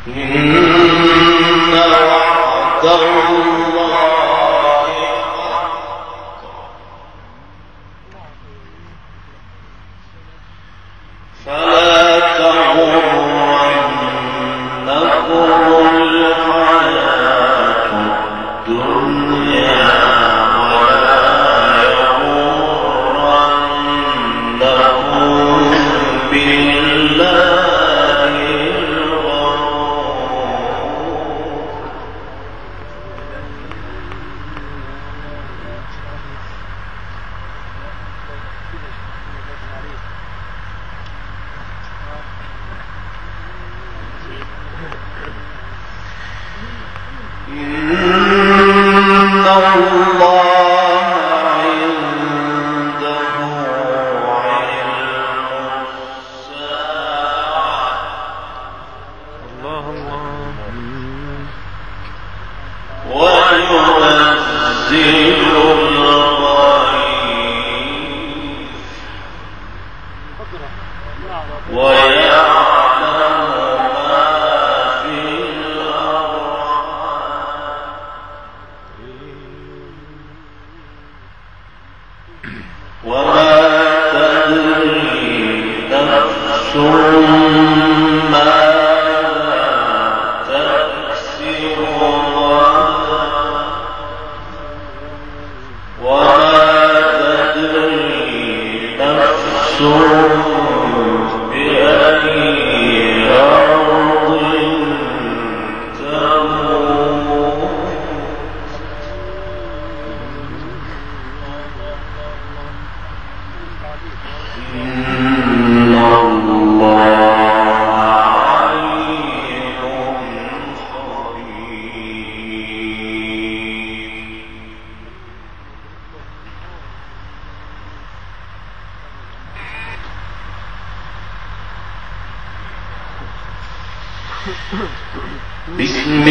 بسم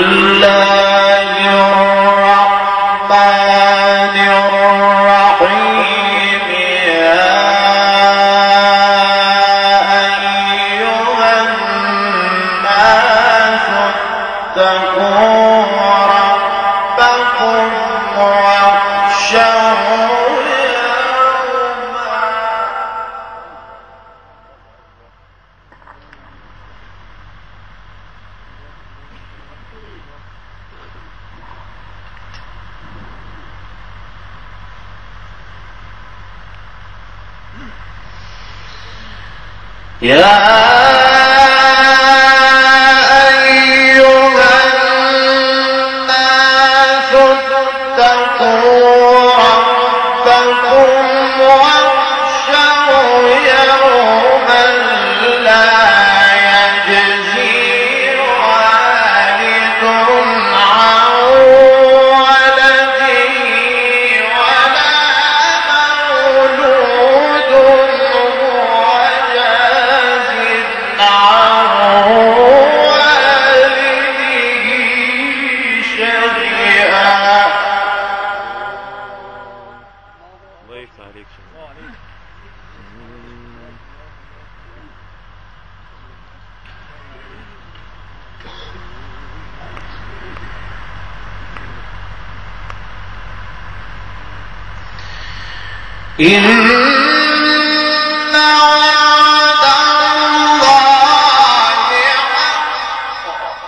الله الرحمن الرحيم يا أيها الناس اتقوا ربكم واخشوا يا أيها الناس اتقوا ربكم واخشوا يوما لا يجزي والد عن ولده ولا مولود إن وعد الله حق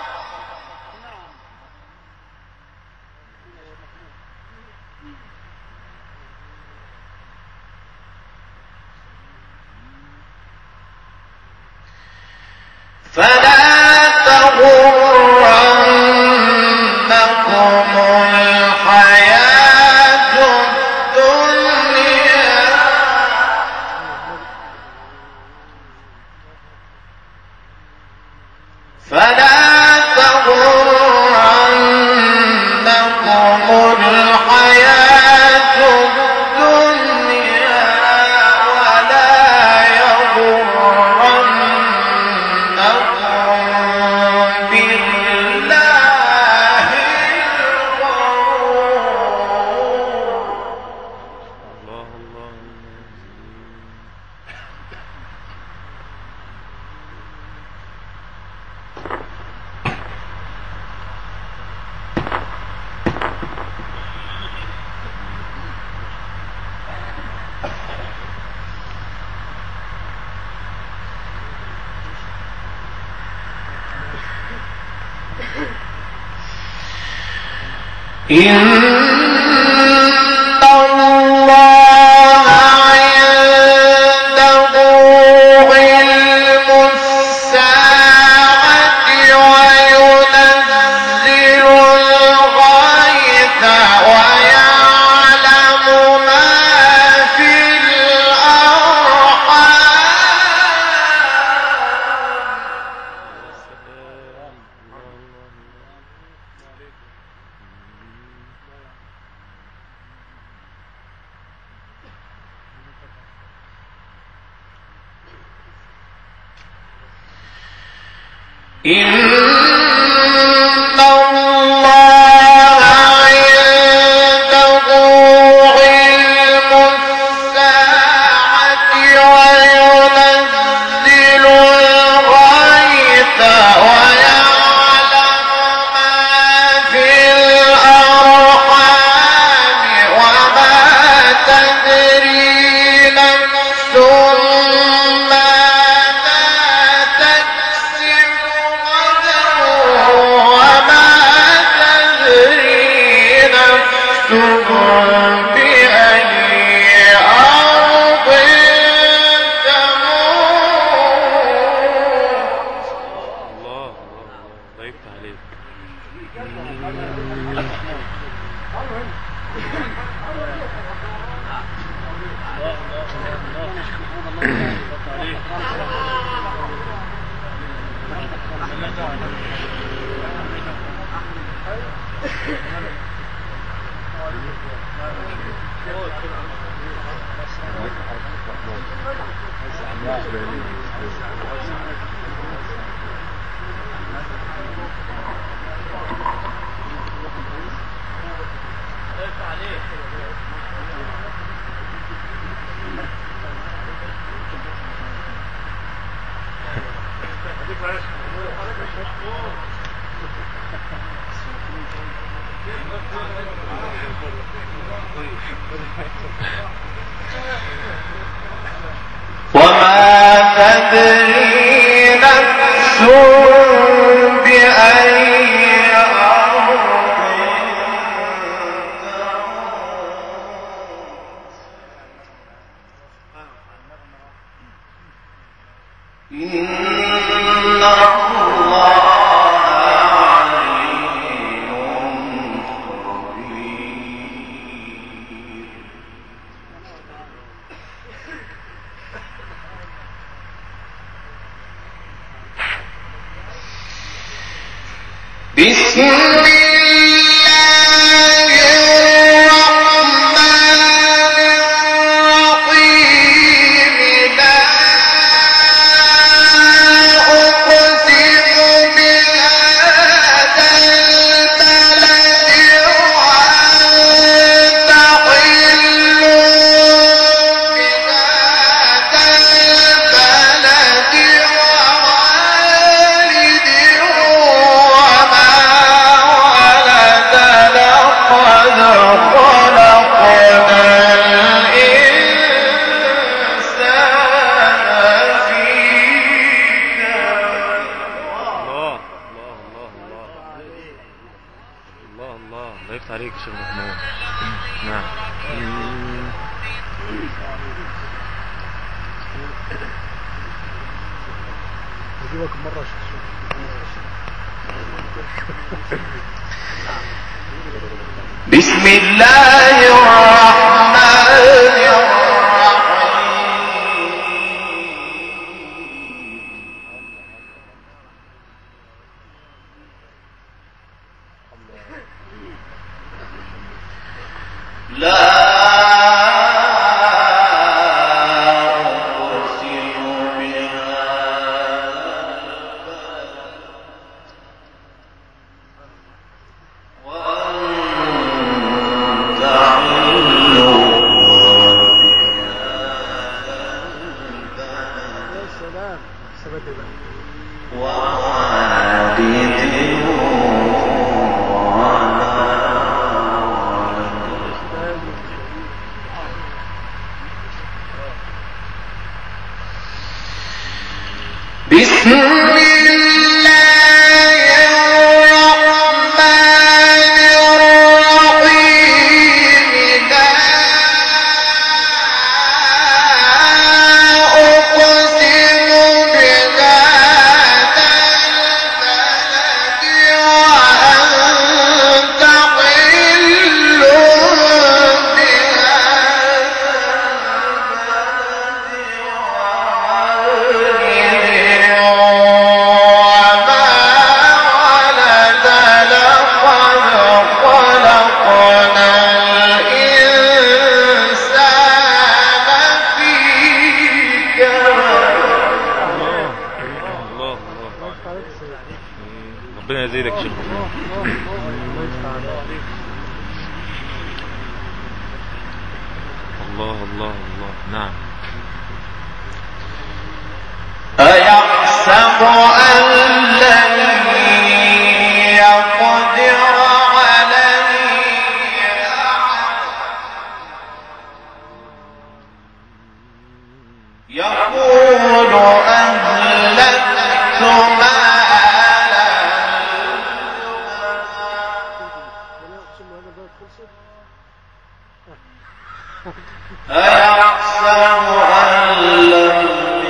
فلا تغرنكم الحياة الدنيا فلا تغرنكم الحياة الدنيا ولا يغرنكم وما تدري نفس بأي أرض إن الله بسم الله الرحمن الرحيم لا أقسم بهذا البلد وأنت حل بهذا البلد ووالد وما ولد لقد خلقنا الإنسان في كبد. الله يفتح عليك يا شيخ محمود. نعم. اجيبك مرة بسم الله الرحمن الرحيم لا أقسم بهذا وأنت حل يا سلام ثبت بقى ووالد بسم الله الرحمن الرحيم الله الله الله. نعم. أيحسب أن لن يقدر عليه يقول أهلكت مالا أيحسب أن لم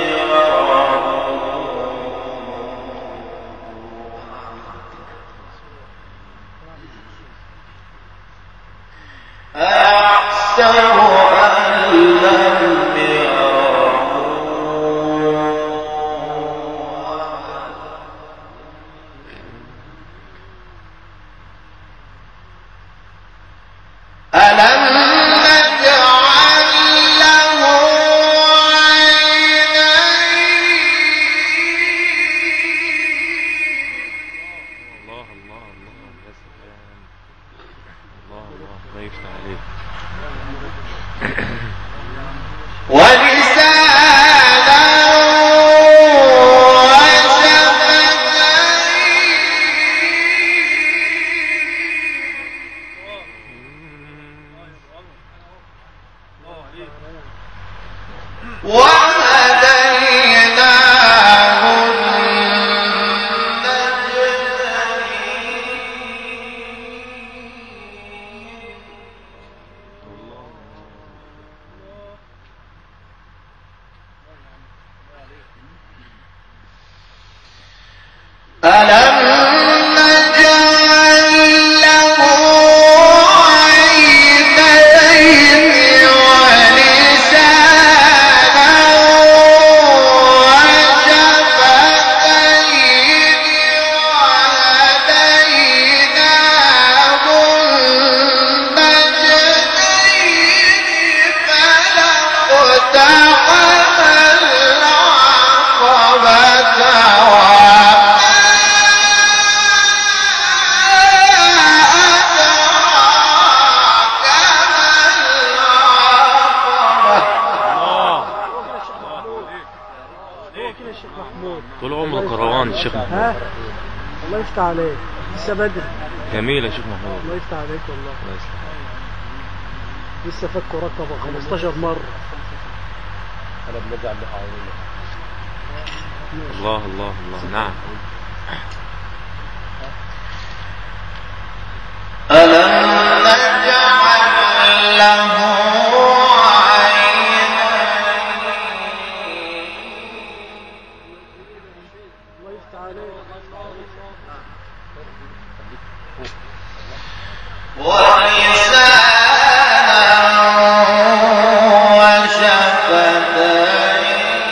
طول عمرك روان يا شيخ محمود. الله يفتح عليك، لسه بدري. جميل يا شيخ محمود. الله يفتح عليك والله. الله يسلمك. لسه فكوا رقبه 15 مره. انا بنرجع له عايزين. الله الله الله. نعم. ألم نجعل له عينين الله يفتح عليك. ولسانا وشفتين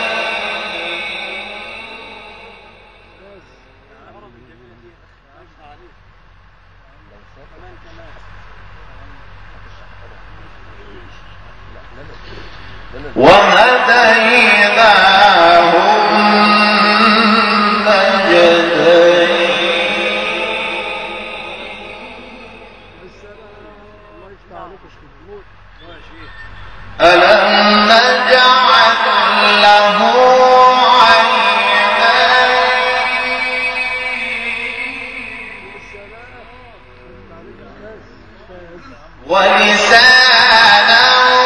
وهديناه ألم نجعل له عينين ولسانا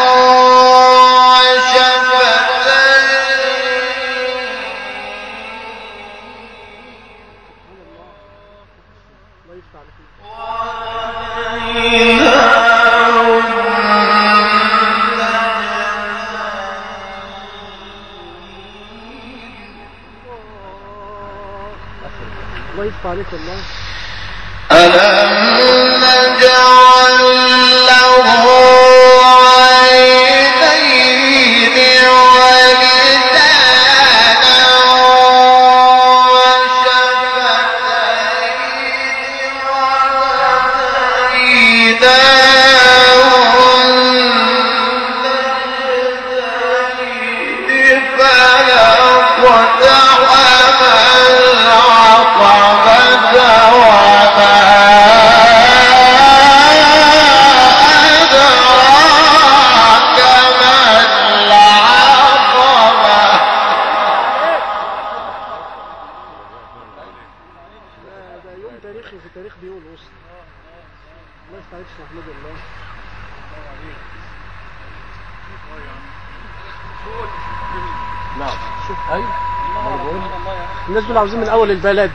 الله يفتح عليك والله. ألم نجعل له عينين ولسانا وشفتين وهديناه فلا قطع العقبة الله يفتح عليك يا محمود الله. نعم. شوف ايوه الناس دول عاوزين من اول البلد.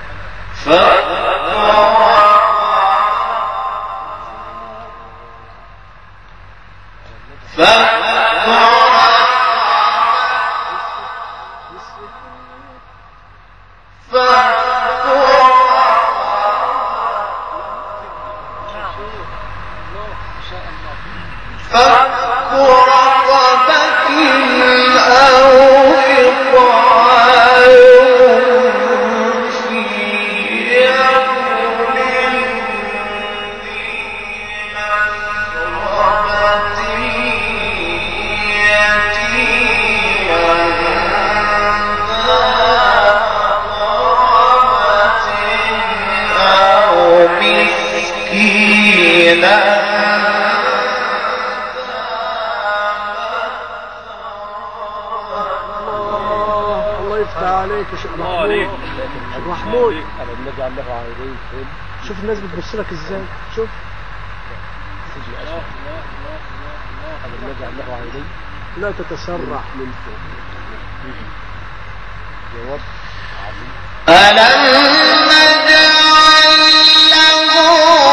محمود ألم نجعل له عينين شوف الناس بتبص لك ازاي. شوف ألم نجعل له عينين لا تتسرع. من فوق جواب عظيم. ألم نجعل له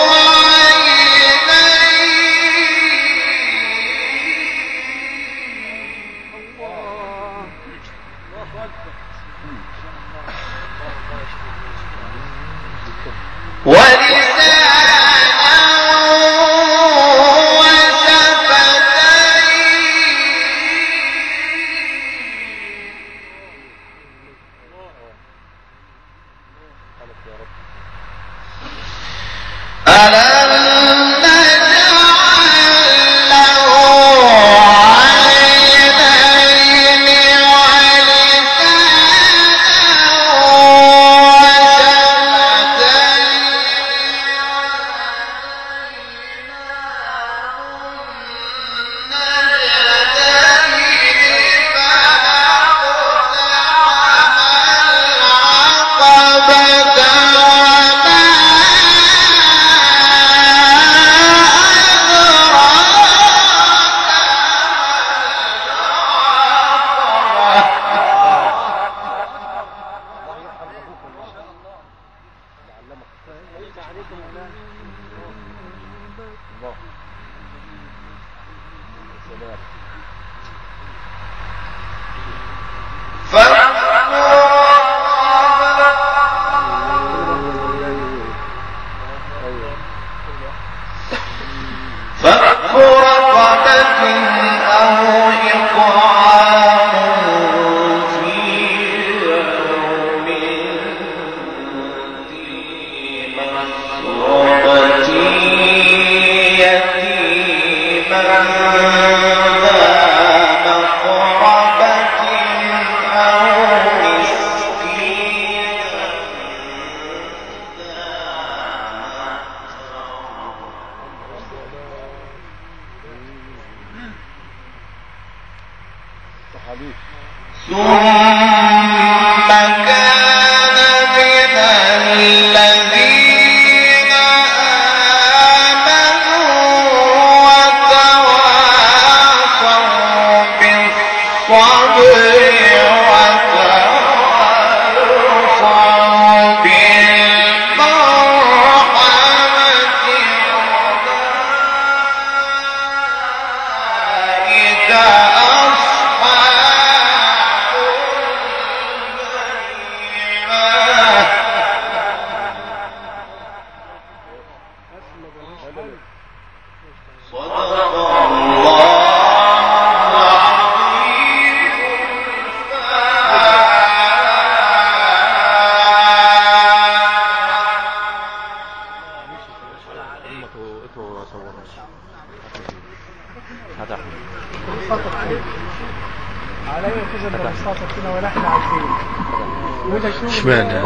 اشمعنى؟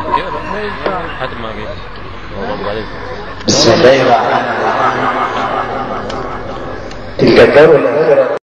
حد ما بيه. بسم الله الرحمن الرحيم. تلك الدار الآخرة